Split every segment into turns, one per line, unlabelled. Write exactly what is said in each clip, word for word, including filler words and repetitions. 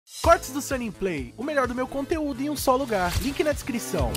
Cortes do Sunny Play, o melhor do meu conteúdo em um só lugar. Link na descrição.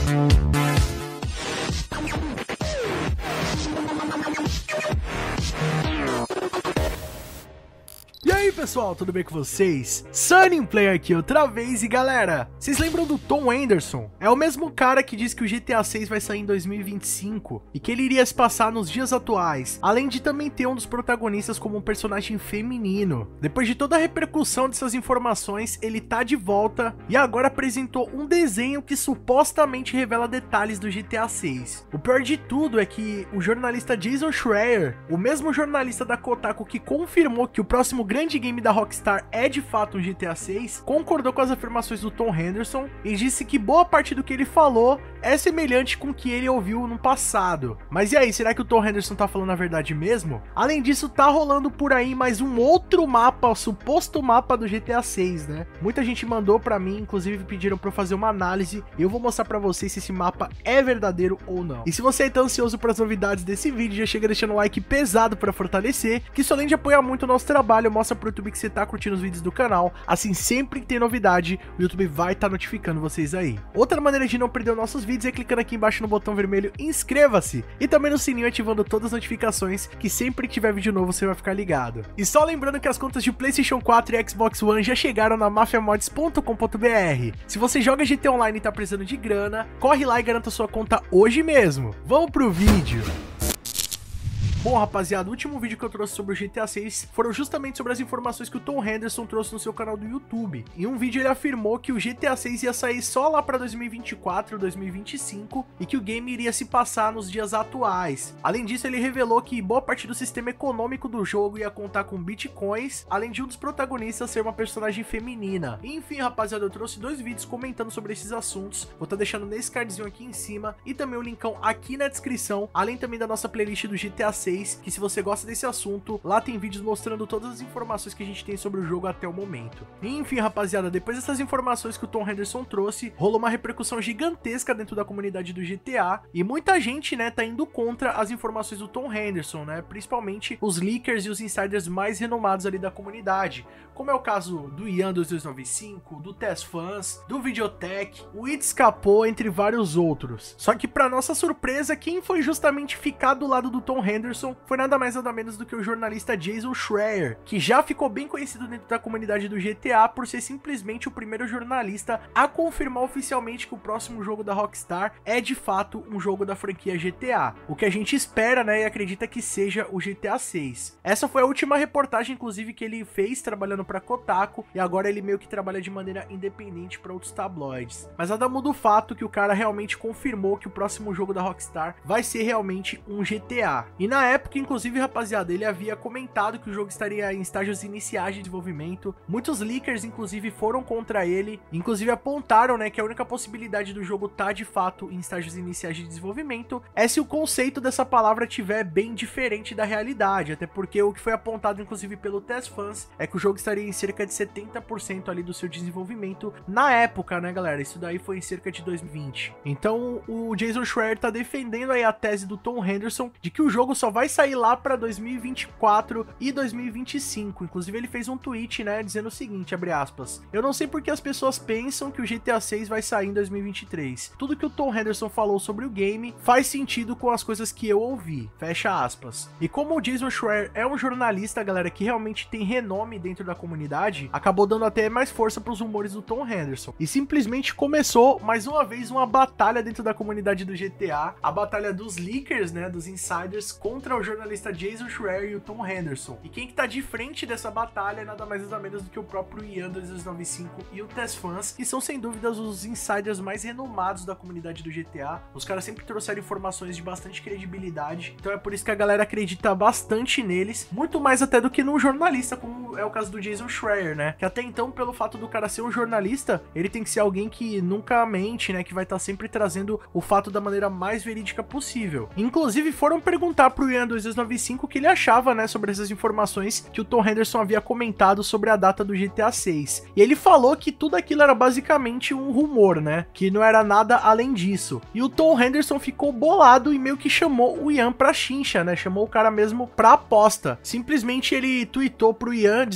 E aí pessoal, tudo bem com vocês? Sunny Play aqui outra vez e galera, vocês lembram do Tom Henderson? É o mesmo cara que disse que o G T A seis vai sair em dois mil e vinte e cinco e que ele iria se passar nos dias atuais, além de também ter um dos protagonistas como um personagem feminino. Depois de toda a repercussão dessas informações, ele tá de volta e agora apresentou um desenho que supostamente revela detalhes do G T A seis. O pior de tudo é que o jornalista Jason Schreier, o mesmo jornalista da Kotaku que confirmou que o próximo grande game da Rockstar é de fato um G T A seis, concordou com as afirmações do Tom Henderson e disse que boa parte do que ele falou é semelhante com o que ele ouviu no passado. Mas e aí, será que o Tom Henderson tá falando a verdade mesmo? Além disso, tá rolando por aí mais um outro mapa, o suposto mapa do G T A seis, né? Muita gente mandou pra mim, inclusive pediram pra eu fazer uma análise e eu vou mostrar pra vocês se esse mapa é verdadeiro ou não. E se você tá ansioso para as novidades desse vídeo, já chega deixando um like pesado pra fortalecer, que isso além de apoiar muito o nosso trabalho, mostra pro YouTube que você tá curtindo os vídeos do canal, assim sempre que tem novidade, o YouTube vai estar tá notificando vocês aí. Outra maneira de não perder os nossos vídeos é clicando aqui embaixo no botão vermelho inscreva-se e também no sininho ativando todas as notificações, que sempre que tiver vídeo novo você vai ficar ligado. E só lembrando que as contas de PlayStation quatro e Xbox One já chegaram na mafia mods ponto com ponto br. Se você joga G T A Online e tá precisando de grana, corre lá e garanta sua conta hoje mesmo. Vamos pro vídeo! Bom, rapaziada, o último vídeo que eu trouxe sobre o G T A seis foram justamente sobre as informações que o Tom Henderson trouxe no seu canal do YouTube. Em um vídeo ele afirmou que o G T A seis ia sair só lá para dois mil e vinte e quatro, dois mil e vinte e cinco e que o game iria se passar nos dias atuais. Além disso, ele revelou que boa parte do sistema econômico do jogo ia contar com bitcoins, além de um dos protagonistas ser uma personagem feminina. E, enfim, rapaziada, eu trouxe dois vídeos comentando sobre esses assuntos. Vou estar deixando nesse cardzinho aqui em cima e também o linkão aqui na descrição, além também da nossa playlist do G T A seis, que se você gosta desse assunto, lá tem vídeos mostrando todas as informações que a gente tem sobre o jogo até o momento. E, enfim, rapaziada, depois dessas informações que o Tom Henderson trouxe, rolou uma repercussão gigantesca dentro da comunidade do G T A, e muita gente, né, tá indo contra as informações do Tom Henderson, né, principalmente os leakers e os insiders mais renomados ali da comunidade, como é o caso do Ian dois dois nove cinco, do TestFans, do Videotech, o Itscapô, entre vários outros. Só que pra nossa surpresa, quem foi justamente ficar do lado do Tom Henderson foi nada mais nada menos do que o jornalista Jason Schreier, que já ficou bem conhecido dentro da comunidade do G T A por ser simplesmente o primeiro jornalista a confirmar oficialmente que o próximo jogo da Rockstar é de fato um jogo da franquia G T A, o que a gente espera, né, e acredita que seja o G T A seis. Essa foi a última reportagem, inclusive, que ele fez trabalhando para Kotaku, e agora ele meio que trabalha de maneira independente para outros tabloides. Mas nada muda o fato que o cara realmente confirmou que o próximo jogo da Rockstar vai ser realmente um G T A. E na época, inclusive, rapaziada, ele havia comentado que o jogo estaria em estágios iniciais de desenvolvimento. Muitos leakers, inclusive, foram contra ele, inclusive apontaram, né, que a única possibilidade do jogo estar de fato em estágios iniciais de desenvolvimento é se o conceito dessa palavra tiver bem diferente da realidade, até porque o que foi apontado, inclusive, pelo TestFans é que o jogo estaria em cerca de setenta por cento ali do seu desenvolvimento na época, né, galera? Isso daí foi em cerca de dois mil e vinte. Então, o Jason Schreier tá defendendo aí a tese do Tom Henderson de que o jogo só vai sair lá para dois mil e vinte e quatro e dois mil e vinte e cinco. Inclusive ele fez um tweet, né, dizendo o seguinte, abre aspas: eu não sei porque as pessoas pensam que o G T A seis vai sair em dois mil e vinte e três. Tudo que o Tom Henderson falou sobre o game faz sentido com as coisas que eu ouvi, fecha aspas. E como o Jason Schreier é um jornalista, galera, que realmente tem renome dentro da comunidade, acabou dando até mais força para os rumores do Tom Henderson. E simplesmente começou mais uma vez uma batalha dentro da comunidade do G T A, a batalha dos leakers, né, dos insiders contra o jornalista Jason Schreier e o Tom Henderson. E quem que tá de frente dessa batalha é nada mais nada menos do que o próprio Ian dois dois nove cinco e o TestFans, que são sem dúvidas os insiders mais renomados da comunidade do G T A. Os caras sempre trouxeram informações de bastante credibilidade, então é por isso que a galera acredita bastante neles, muito mais até do que num jornalista, como é o caso do Jason Schreier, né? Que até então, pelo fato do cara ser um jornalista, ele tem que ser alguém que nunca mente, né? Que vai estar sempre trazendo o fato da maneira mais verídica possível. Inclusive, foram perguntar pro Ian dois dois nove cinco o que ele achava, né, sobre essas informações que o Tom Henderson havia comentado sobre a data do G T A seis. E ele falou que tudo aquilo era basicamente um rumor, né? Que não era nada além disso. E o Tom Henderson ficou bolado e meio que chamou o Ian pra chincha, né? Chamou o cara mesmo pra aposta. Simplesmente ele tweetou pro Ian dizendo o seguinte: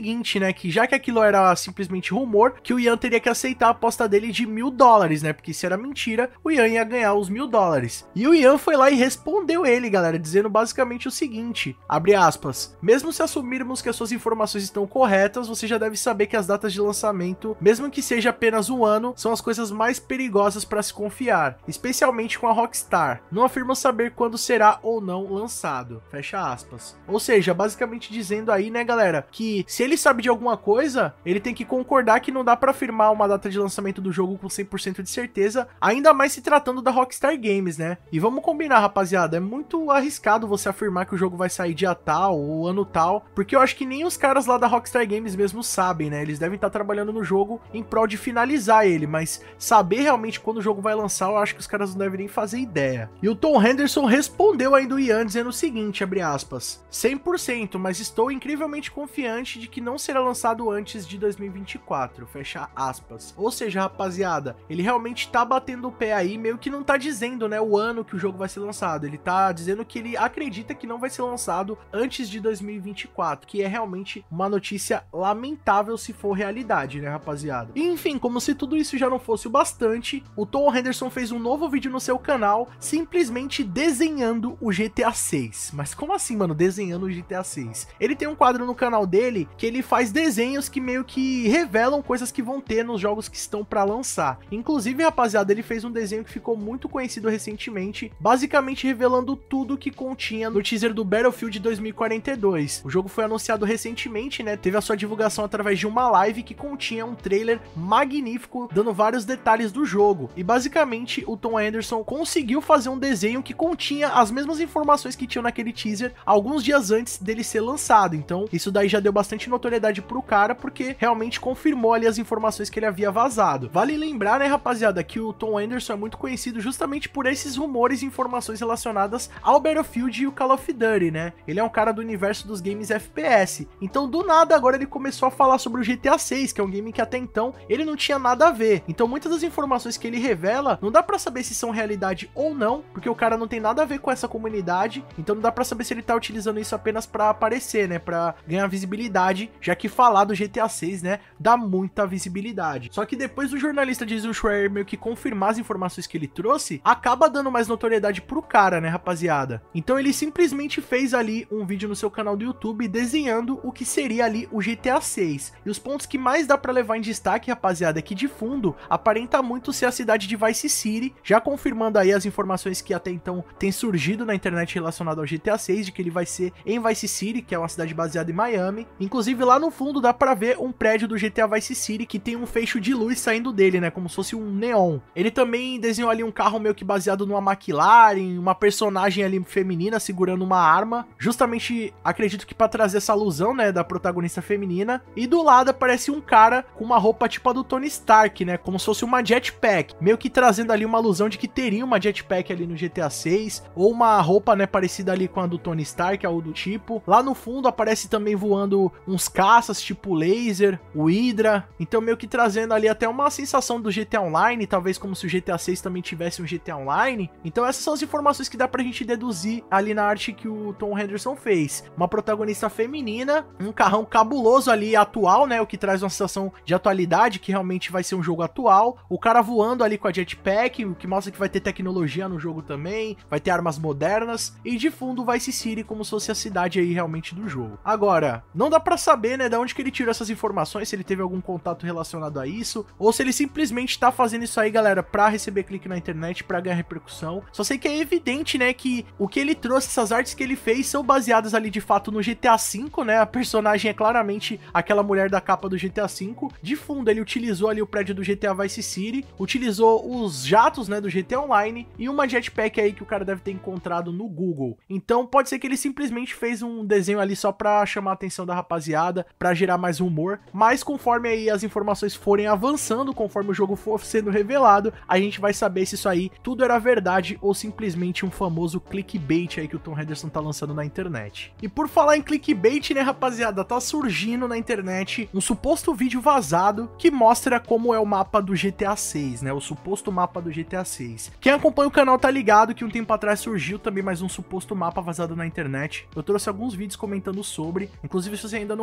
seguinte, né, que já que aquilo era simplesmente rumor, que o Ian teria que aceitar a aposta dele de mil dólares, né, porque se era mentira, o Ian ia ganhar os mil dólares. E o Ian foi lá e respondeu ele, galera, dizendo basicamente o seguinte, abre aspas, mesmo se assumirmos que as suas informações estão corretas, você já deve saber que as datas de lançamento, mesmo que seja apenas um ano, são as coisas mais perigosas para se confiar, especialmente com a Rockstar. Não afirmo saber quando será ou não lançado, fecha aspas. Ou seja, basicamente dizendo aí, né, galera, que se ele sabe de alguma coisa, ele tem que concordar que não dá para afirmar uma data de lançamento do jogo com cem por cento de certeza, ainda mais se tratando da Rockstar Games, né? E vamos combinar, rapaziada, é muito arriscado você afirmar que o jogo vai sair dia tal ou ano tal, porque eu acho que nem os caras lá da Rockstar Games mesmo sabem, né? Eles devem estar trabalhando no jogo em prol de finalizar ele, mas saber realmente quando o jogo vai lançar, eu acho que os caras não devem nem fazer ideia. E o Tom Henderson respondeu ainda o Ian dizendo o seguinte, abre aspas, cem por cento, mas estou incrivelmente confiante de que não será lançado antes de dois mil e vinte e quatro, fecha aspas. Ou seja, rapaziada, ele realmente tá batendo o pé aí, meio que não tá dizendo, né, o ano que o jogo vai ser lançado, ele tá dizendo que ele acredita que não vai ser lançado antes de dois mil e vinte e quatro, que é realmente uma notícia lamentável se for realidade, né, rapaziada. E, enfim, como se tudo isso já não fosse o bastante, o Tom Henderson fez um novo vídeo no seu canal, simplesmente desenhando o G T A seis. Mas como assim, mano, desenhando o G T A seis? Ele tem um quadro no canal dele que ele faz desenhos que meio que revelam coisas que vão ter nos jogos que estão pra lançar. Inclusive, rapaziada, ele fez um desenho que ficou muito conhecido recentemente, basicamente revelando tudo que continha no teaser do Battlefield dois mil e quarenta e dois. O jogo foi anunciado recentemente, né, teve a sua divulgação através de uma live que continha um trailer magnífico, dando vários detalhes do jogo. E basicamente, o Tom Henderson conseguiu fazer um desenho que continha as mesmas informações que tinham naquele teaser alguns dias antes dele ser lançado. Então, isso daí já deu bastante notoriedade pro cara, porque realmente confirmou ali as informações que ele havia vazado. Vale lembrar, né, rapaziada, que o Tom Henderson é muito conhecido justamente por esses rumores e informações relacionadas ao Battlefield e o Call of Duty, né? Ele é um cara do universo dos games F P S. Então, do nada, agora ele começou a falar sobre o G T A seis, que é um game que até então ele não tinha nada a ver. Então, muitas das informações que ele revela, não dá pra saber se são realidade ou não, porque o cara não tem nada a ver com essa comunidade, então não dá pra saber se ele tá utilizando isso apenas pra aparecer, né, pra ganhar visibilidade, já que falar do G T A seis, né, dá muita visibilidade. Só que depois do jornalista Jason Schreier meio que confirmar as informações que ele trouxe, acaba dando mais notoriedade pro cara, né, rapaziada. Então ele simplesmente fez ali um vídeo no seu canal do YouTube desenhando o que seria ali o G T A seis. E os pontos que mais dá pra levar em destaque, rapaziada, é que de fundo aparenta muito ser a cidade de Vice City, já confirmando aí as informações que até então tem surgido na internet relacionado ao G T A seis, de que ele vai ser em Vice City, que é uma cidade baseada em Miami. Inclusive lá no fundo dá pra ver um prédio do G T A Vice City que tem um feixe de luz saindo dele, né, como se fosse um neon. Ele também desenhou ali um carro meio que baseado numa McLaren, uma personagem ali feminina segurando uma arma, justamente acredito que pra trazer essa alusão, né, da protagonista feminina. E do lado aparece um cara com uma roupa tipo a do Tony Stark, né, como se fosse uma jetpack, meio que trazendo ali uma alusão de que teria uma jetpack ali no G T A seis, ou uma roupa, né, parecida ali com a do Tony Stark, algo do tipo. Lá no fundo aparece também voando uns caças tipo laser, o Hydra, então meio que trazendo ali até uma sensação do G T A Online, talvez como se o G T A seis também tivesse um G T A Online. Então essas são as informações que dá pra gente deduzir ali na arte que o Tom Henderson fez. Uma protagonista feminina, um carrão cabuloso ali atual, né, o que traz uma sensação de atualidade, que realmente vai ser um jogo atual. O cara voando ali com a jetpack, o que mostra que vai ter tecnologia no jogo também, vai ter armas modernas, e de fundo Vice City como se fosse a cidade aí realmente do jogo. Agora, não dá pra saber, né, de onde que ele tirou essas informações, se ele teve algum contato relacionado a isso, ou se ele simplesmente tá fazendo isso aí, galera, pra receber clique na internet, pra ganhar repercussão. Só sei que é evidente, né, que o que ele trouxe, essas artes que ele fez, são baseadas ali de fato no G T A cinco, né, a personagem é claramente aquela mulher da capa do G T A cinco. De fundo ele utilizou ali o prédio do G T A Vice City, utilizou os jatos, né, do G T A Online e uma jetpack aí que o cara deve ter encontrado no Google. Então pode ser que ele simplesmente fez um desenho ali só pra chamar a atenção da rapaziada, pra gerar mais rumor, mas conforme aí as informações forem avançando, conforme o jogo for sendo revelado, a gente vai saber se isso aí tudo era verdade ou simplesmente um famoso clickbait aí que o Tom Henderson tá lançando na internet. E por falar em clickbait, né, rapaziada, tá surgindo na internet um suposto vídeo vazado que mostra como é o mapa do G T A seis, né, o suposto mapa do G T A seis. Quem acompanha o canal tá ligado que um tempo atrás surgiu também mais um suposto mapa vazado na internet. Eu trouxe alguns vídeos comentando sobre, inclusive se você ainda não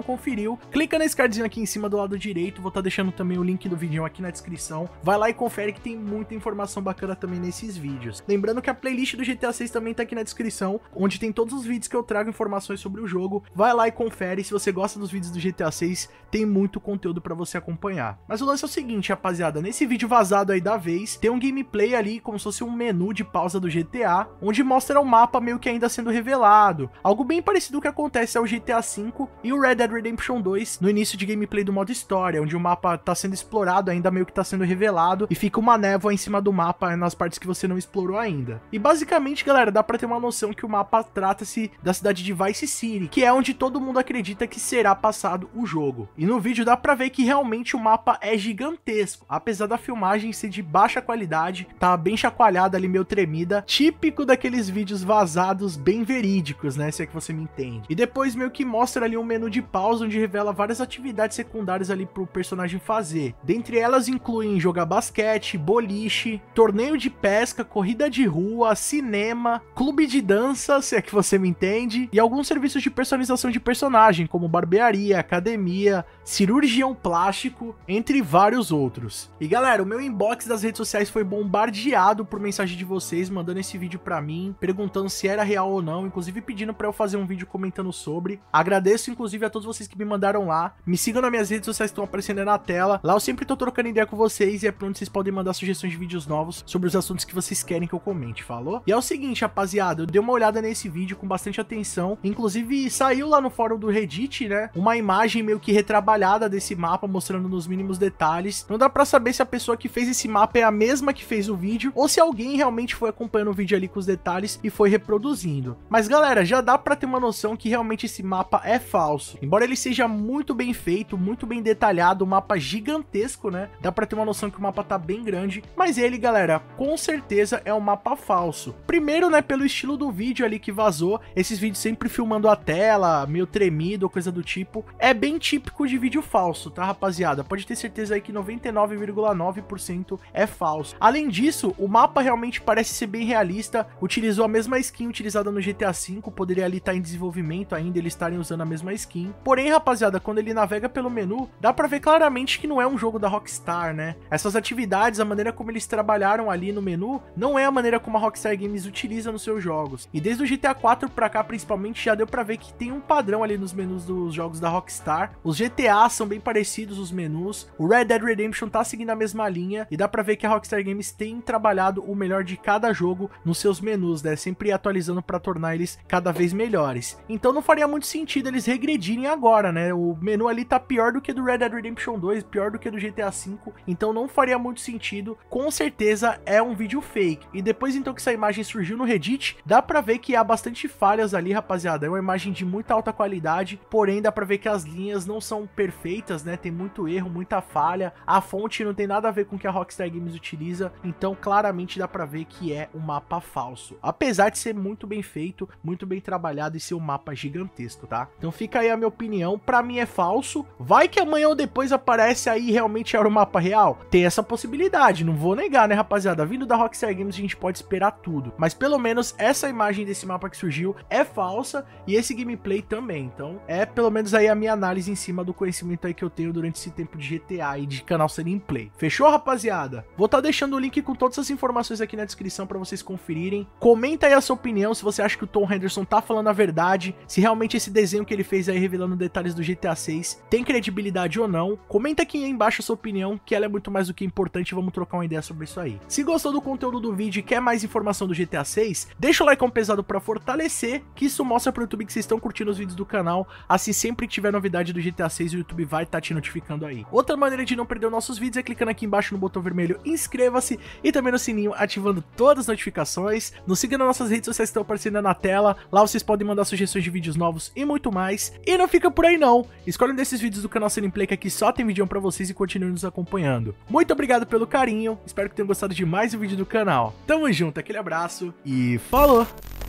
conferiu, clica nesse cardzinho aqui em cima do lado direito, vou estar deixando também o link do vídeo aqui na descrição. Vai lá e confere que tem muita informação bacana também nesses vídeos. Lembrando que a playlist do G T A seis também tá aqui na descrição, onde tem todos os vídeos que eu trago informações sobre o jogo. Vai lá e confere, se você gosta dos vídeos do G T A seis, tem muito conteúdo pra você acompanhar. Mas o lance é o seguinte, rapaziada, nesse vídeo vazado aí da vez, tem um gameplay ali, como se fosse um menu de pausa do G T A, onde mostra o mapa meio que ainda sendo revelado. Algo bem parecido com o que acontece ao G T A cinco e o Red Dead Redemption dois no início de gameplay do modo história, onde o mapa tá sendo explorado, ainda meio que tá sendo revelado, e fica uma névoa em cima do mapa nas partes que você não explorou ainda. E basicamente, galera, dá pra ter uma noção que o mapa trata-se da cidade de Vice City, que é onde todo mundo acredita que será passado o jogo. E no vídeo dá pra ver que realmente o mapa é gigantesco, apesar da filmagem ser de baixa qualidade, tá bem chacoalhada ali, meio tremida, típico daqueles vídeos vazados bem verídicos, né, se é que você me entende. E depois meio que mostra ali um menu de pausa, onde revela várias atividades secundárias ali pro personagem fazer. Dentre elas incluem jogar basquete, boliche, torneio de pesca, corrida de rua, cinema, clube de dança, se é que você me entende, e alguns serviços de personalização de personagem, como barbearia, academia, cirurgião plástico, entre vários outros. E galera, o meu inbox das redes sociais foi bombardeado por mensagem de vocês, mandando esse vídeo pra mim, perguntando se era real ou não, inclusive pedindo pra eu fazer um vídeo comentando sobre. Agradeço inclusive a todos vocês que me mandaram lá. Me sigam nas minhas redes sociais que estão aparecendo aí na tela. Lá eu sempre tô trocando ideia com vocês e é por onde vocês podem mandar sugestões de vídeos novos sobre os assuntos que vocês querem que eu comente, falou? E é o seguinte, rapaziada, eu dei uma olhada nesse vídeo com bastante atenção, inclusive saiu lá no fórum do Reddit, né, uma imagem meio que retrabalhada desse mapa, mostrando nos mínimos detalhes. Não dá pra saber se a pessoa que fez esse mapa é a mesma que fez o vídeo, ou se alguém realmente foi acompanhando o vídeo ali com os detalhes e foi reproduzindo. Mas galera, já dá pra ter uma noção que realmente esse mapa é falso. Embora ele seja muito bem feito, muito bem detalhado, um mapa gigantesco, né, dá pra ter uma noção que o mapa tá bem grande, mas ele, galera, com certeza é um mapa falso. Primeiro, né, pelo estilo do vídeo ali que vazou, esses vídeos sempre filmando a tela, meio tremido ou coisa do tipo, é bem típico de vídeo falso, tá, rapaziada? Pode ter certeza aí que noventa e nove vírgula nove por cento é falso. Além disso, o mapa realmente parece ser bem realista, utilizou a mesma skin utilizada no G T A cinco, poderia ali estar em desenvolvimento ainda, eles estarem usando a mesma skin. Porém, rapaziada, quando ele navega pelo menu, dá pra ver claramente que não é um jogo da Rockstar, né? Essas atividades, a maneira como eles trabalharam ali no menu, não é a maneira como a Rockstar Games utiliza nos seus jogos. E desde o G T A quatro pra cá, principalmente, já deu pra ver que tem um padrão ali nos menus dos jogos da Rockstar. Os G T A são bem parecidos os menus, o Red Dead Redemption tá seguindo a mesma linha, e dá pra ver que a Rockstar Games tem trabalhado o melhor de cada jogo nos seus menus, né? Sempre atualizando pra tornar eles cada vez melhores. Então não faria muito sentido eles regredirem agora, né? O menu ali tá pior do que do Red Dead Redemption dois, pior do que do G T A cinco, então não faria muito sentido. Com certeza é um vídeo fake. E depois então que essa imagem surgiu no Reddit, dá pra ver que há bastante falhas ali, rapaziada. É uma imagem de muita alta qualidade, porém dá pra ver que as linhas não são perfeitas, né? Tem muito erro, muita falha. A fonte não tem nada a ver com o que a Rockstar Games utiliza, então claramente dá pra ver que é um mapa falso. Apesar de ser muito bem feito, muito bem trabalhado e ser um mapa gigantesco, tá? Então fica aí a minha opinião, pra mim é falso. Vai que amanhã ou depois aparece aí e realmente era o mapa real? Tem essa possibilidade, não vou negar, né, rapaziada? Vindo da Rockstar Games a gente pode esperar tudo, mas pelo menos essa imagem desse mapa que surgiu é falsa e esse gameplay também. Então é pelo menos aí a minha análise em cima do conhecimento aí que eu tenho durante esse tempo de G T A e de canal Sunny Play. Fechou, rapaziada? Vou estar tá deixando o link com todas as informações aqui na descrição pra vocês conferirem. Comenta aí a sua opinião, se você acha que o Tom Henderson tá falando a verdade, se realmente esse desenho que ele fez aí revelando detalhes do G T A seis tem credibilidade ou não. Comenta aqui embaixo a sua opinião, que ela é muito mais do que importante, vamos trocar uma ideia sobre isso aí. Se gostou do conteúdo do vídeo e quer mais informação do G T A seis, deixa o like pesado pra fortalecer, que isso mostra pro YouTube que vocês estão curtindo os vídeos do canal. Assim, sempre que tiver novidade do G T A seis, o YouTube vai estar tá te notificando aí. Outra maneira de não perder os nossos vídeos é clicando aqui embaixo no botão vermelho inscreva-se e também no sininho ativando todas as notificações. Nos siga nas nossas redes sociais que estão aparecendo na tela, lá vocês podem mandar sugestões de vídeos novos e muito mais. E não fica por aí não, escolhe um desses vídeos do canal Sunny Play, que aqui só tem vídeo pra vocês, e continue nos acompanhando. Muito obrigado pelo carinho, espero que tenham gostado de mais um vídeo do canal. Tamo junto, aquele abraço e falou!